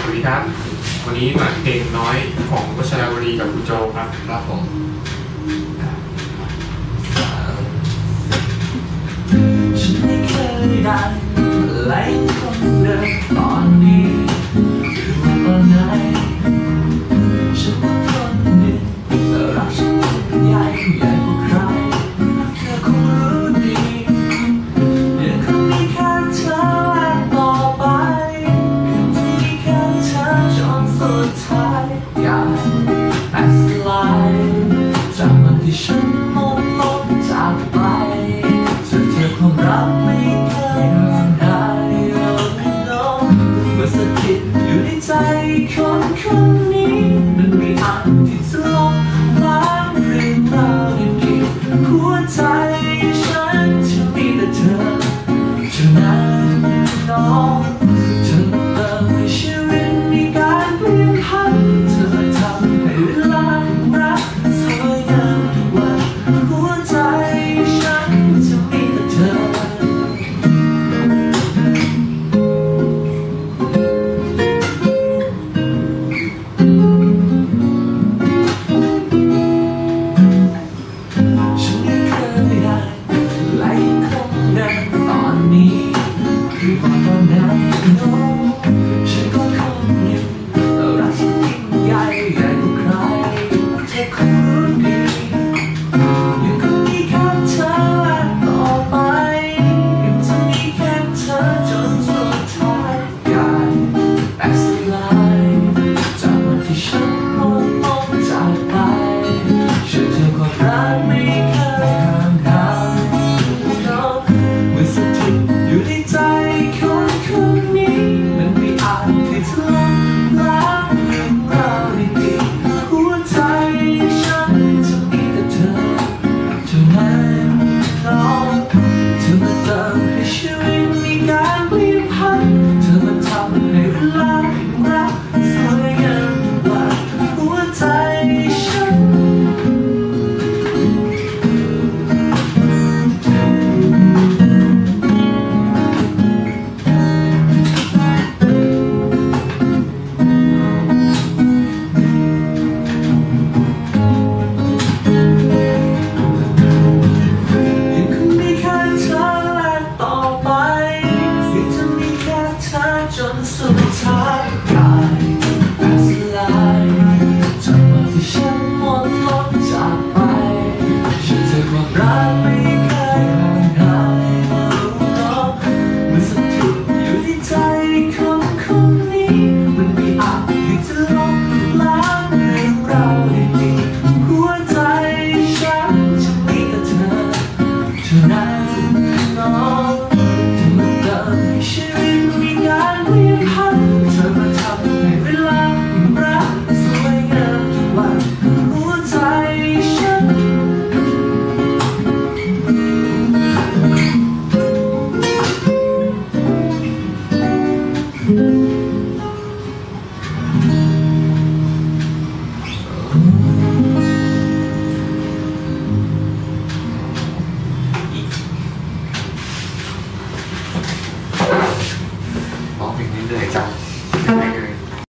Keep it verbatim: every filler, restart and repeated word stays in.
วัสดีครับวันนี้มาเพลงน้อยของวชรวรีกับคุณโจครับครับผมฉันไม่เคยได้ไล่คนเดิมตอนนี้คือว่าตอนไหนฉันว่าคนหนึ่งแต่รักฉันใหญ่ใหญ่กว่าใครเธอคงรู้ดียังคงมีแค่เธอและต่อไปยังจะมีแค่เธอจนสุดท้ายอยากแตกสลายจากวันที่ฉันหมดลมจากไปเธอเธอความรักไม่เคยห่างหายเมื่อสถิตอยู่ในใจคนคนนี้มันมีอันที่จะลบล้างเรื่องราวดีๆหัวใจฉันจะมีแต่เธอเท่านั้นน้องเธอเติมให้ชีวิตมีการเปลี่ยนผันเธอทำให้เวลารักสวยงามทุกวันหัวใจฉันจะมีแต่เธอค